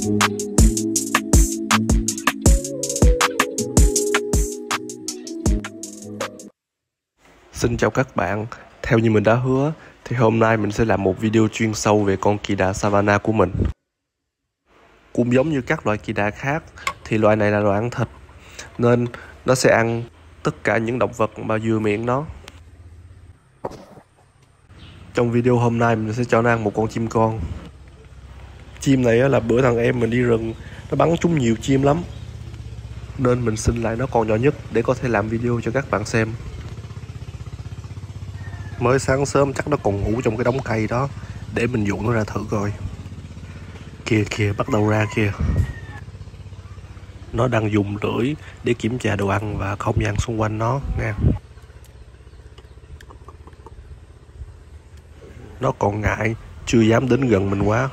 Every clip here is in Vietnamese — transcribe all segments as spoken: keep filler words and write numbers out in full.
Xin chào các bạn, theo như mình đã hứa thì hôm nay mình sẽ làm một video chuyên sâu về con kỳ đà Savannah của mình. Cũng giống như các loại kỳ đà khác thì loại này là loại ăn thịt, nên nó sẽ ăn tất cả những động vật mà vừa miệng nó. Trong video hôm nay mình sẽ cho nó ăn một con chim con. Chim này là bữa thằng em mình đi rừng, nó bắn trúng nhiều chim lắm, nên mình xin lại nó con nhỏ nhất để có thể làm video cho các bạn xem. Mới sáng sớm chắc nó còn ngủ trong cái đống cây đó, để mình dụ nó ra thử coi. Kìa kìa, bắt đầu ra kìa. Nó đang dùng lưỡi để kiểm tra đồ ăn và không gian xung quanh nó nha. Nó còn ngại, chưa dám đến gần mình quá.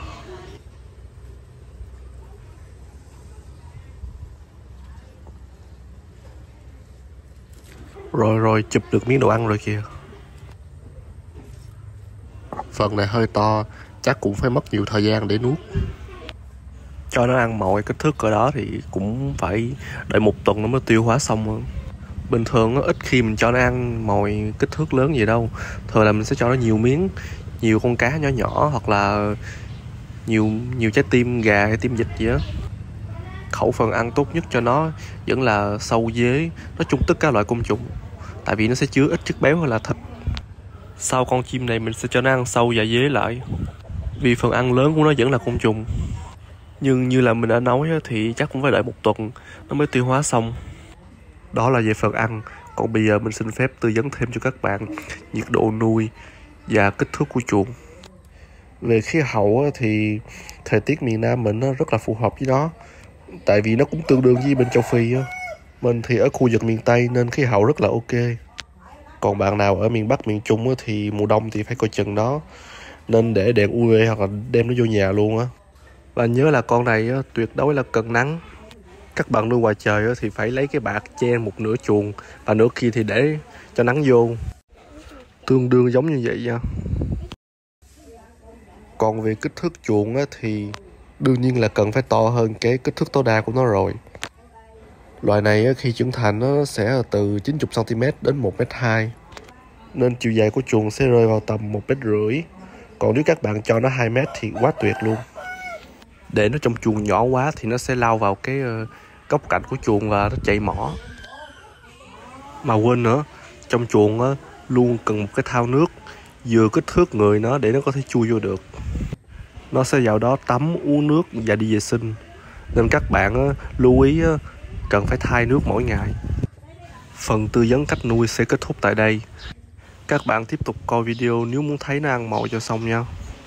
Rồi rồi, chụp được miếng đồ ăn rồi kìa. Phần này hơi to, chắc cũng phải mất nhiều thời gian để nuốt. Cho nó ăn mọi kích thước cỡ đó thì cũng phải đợi một tuần nó mới tiêu hóa xong. Bình thường ít khi mình cho nó ăn mồi kích thước lớn gì đâu. Thường là mình sẽ cho nó nhiều miếng, nhiều con cá nhỏ nhỏ, hoặc là nhiều nhiều trái tim gà hay tim vịt gì đó. Khẩu phần ăn tốt nhất cho nó vẫn là sâu dế, nói chung tất cả loại côn trùng, tại vì nó sẽ chứa ít chất béo hơn là thịt. Sau con chim này mình sẽ cho nó ăn sâu và dế lại, vì phần ăn lớn của nó vẫn là côn trùng. Nhưng như là mình đã nói thì chắc cũng phải đợi một tuần nó mới tiêu hóa xong. Đó là về phần ăn. Còn bây giờ mình xin phép tư vấn thêm cho các bạn nhiệt độ nuôi và kích thước của chuồng. Về khí hậu thì thời tiết miền Nam mình nó rất là phù hợp với nó, tại vì nó cũng tương đương với bên châu Phi. Mình thì ở khu vực miền Tây nên khí hậu rất là ok. Còn bạn nào ở miền Bắc, miền Trung thì mùa đông thì phải coi chừng nó, nên để đèn u vê hoặc là đem nó vô nhà luôn á. Và nhớ là con này tuyệt đối là cần nắng. Các bạn nuôi ngoài trời thì phải lấy cái bạt che một nửa chuồng và nửa kia thì để cho nắng vô, tương đương giống như vậy nha. Còn về kích thước chuồng thì đương nhiên là cần phải to hơn cái kích thước tối đa của nó rồi. Loại này khi trưởng thành nó sẽ từ chín mươi xăng ti mét đến một mét hai, nên chiều dài của chuồng sẽ rơi vào tầm một mét rưỡi. Còn nếu các bạn cho nó hai mét thì quá tuyệt luôn. Để nó trong chuồng nhỏ quá thì nó sẽ lao vào cái góc cạnh của chuồng và nó chạy mỏ. Mà quên nữa, trong chuồng luôn cần một cái thao nước vừa kích thước người nó để nó có thể chui vô được. Nó sẽ vào đó tắm, uống nước và đi vệ sinh, nên các bạn lưu ý cần phải thay nước mỗi ngày. Phần tư vấn cách nuôi sẽ kết thúc tại đây. Các bạn tiếp tục coi video nếu muốn thấy nó ăn mồi cho xong nha.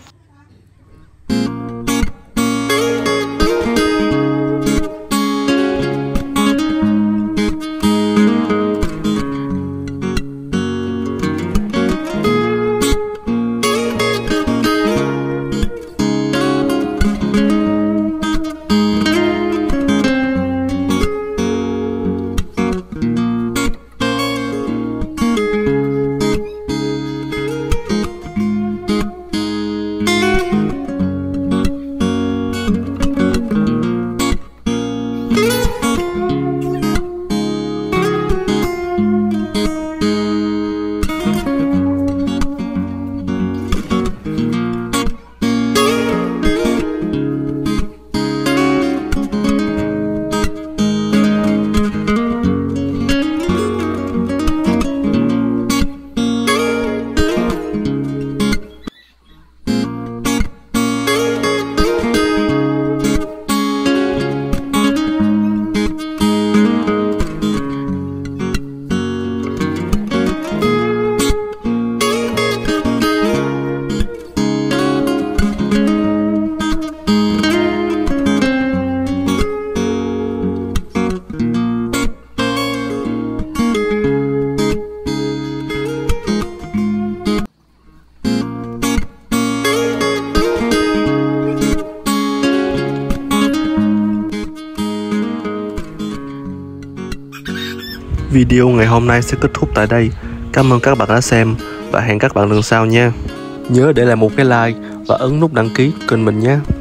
Video ngày hôm nay sẽ kết thúc tại đây. Cảm ơn các bạn đã xem và hẹn các bạn lần sau nha. Nhớ để lại một cái like và ấn nút đăng ký kênh mình nhé.